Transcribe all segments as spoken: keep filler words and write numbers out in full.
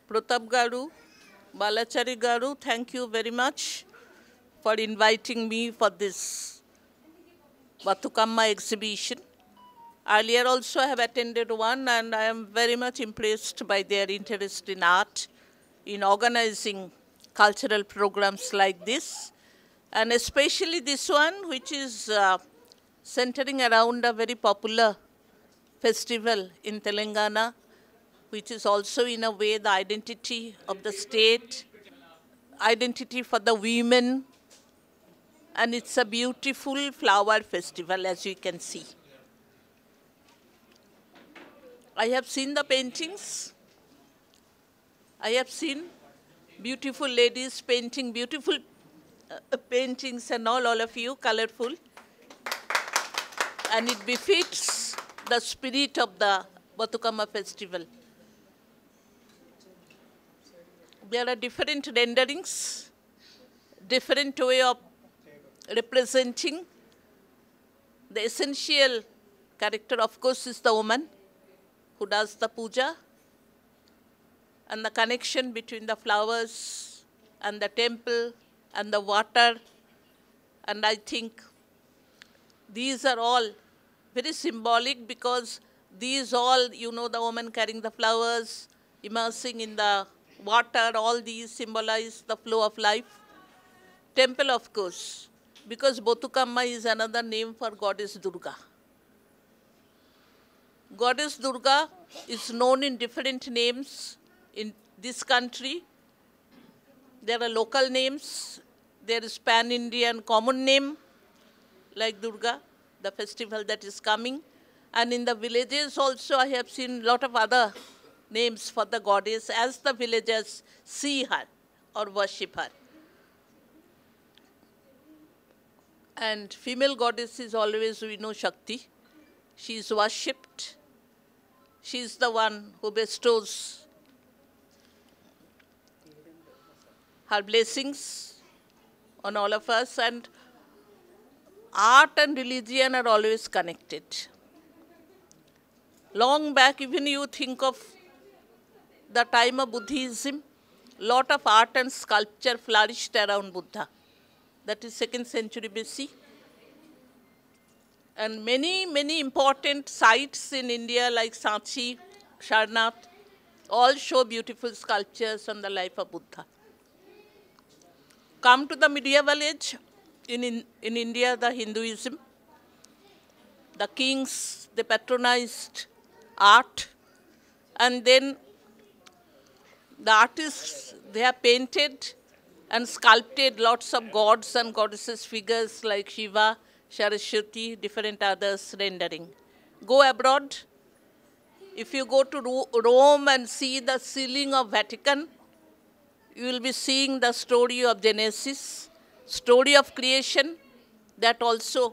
Pratap Garu, Balachari Garu, thank you very much for inviting me for this Bathukamma exhibition. Earlier also I have attended one and I am very much impressed by their interest in art, in organizing cultural programs like this, and especially this one which is uh, centering around a very popular festival in Telangana, which is also in a way the identity of the state, identity for the women, and it's a beautiful flower festival as you can see. I have seen the paintings. I have seen beautiful ladies painting beautiful uh, paintings and all, all of you, colorful. And it befits the spirit of the Bathukamma festival. There are different renderings, different way of representing. The essential character, of course, is the woman who does the puja, and the connection between the flowers and the temple and the water. And I think these are all very symbolic because these all, you know, the woman carrying the flowers, immersing in the water, all these symbolize the flow of life. Temple, of course, because Bathukamma is another name for Goddess Durga. Goddess Durga is known in different names in this country. There are local names. There is pan-Indian common name like Durga, the festival that is coming. And in the villages also I have seen a lot of other names for the goddess as the villagers see her or worship her. And female goddess is always, we know, Shakti. She is worshipped. She is the one who bestows her blessings on all of us, and art and religion are always connected. Long back, even you think of the time of Buddhism, lot of art and sculpture flourished around Buddha. That is second century B C. And many, many important sites in India like Sanchi, Sarnath, all show beautiful sculptures on the life of Buddha. Come to the medieval age, in, in, in India, the Hinduism, the kings, they patronized art, and then the artists, they have painted and sculpted lots of gods and goddesses figures like Shiva, Saraswati, different others rendering. Go abroad. If you go to Ro Rome and see the ceiling of Vatican, you will be seeing the story of Genesis, story of creation, that also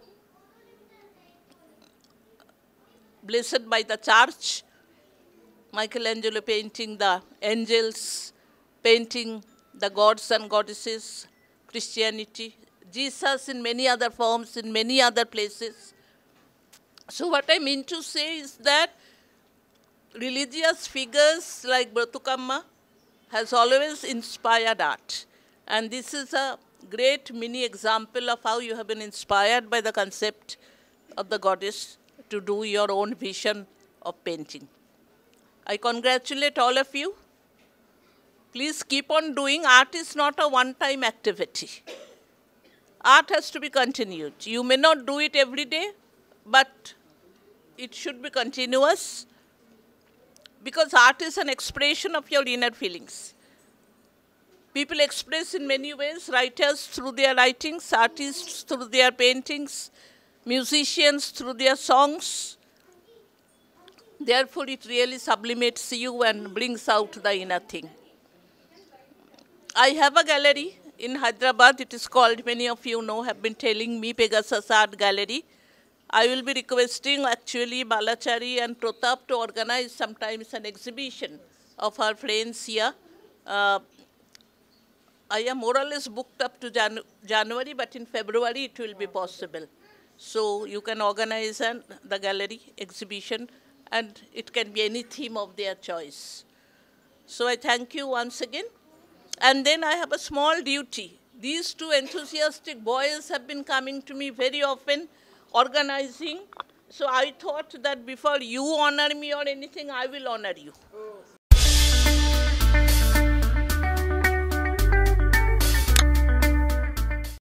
blessed by the church. Michelangelo painting the angels, painting the gods and goddesses, Christianity, Jesus in many other forms, in many other places. So what I mean to say is that religious figures like Bathukamma has always inspired art. And this is a great mini example of how you have been inspired by the concept of the goddess to do your own vision of painting. I congratulate all of you. Please keep on doing. Art is not a one-time activity. Art has to be continued. You may not do it every day, but it should be continuous, because art is an expression of your inner feelings. People express in many ways, writers through their writings, artists through their paintings, musicians through their songs. Therefore, it really sublimates you and brings out the inner thing. I have a gallery in Hyderabad. It is called, many of you know, have been telling me, Pegasus Art Gallery. I will be requesting actually Balachari and Pratap to organize sometimes an exhibition of our friends here. Uh, I am more or less booked up to Jan January, but in February it will be possible. So you can organize an, the gallery exhibition, and it can be any theme of their choice. So I thank you once again. And then I have a small duty. These two enthusiastic boys have been coming to me very often, organizing. So I thought that before you honor me or anything, I will honor you.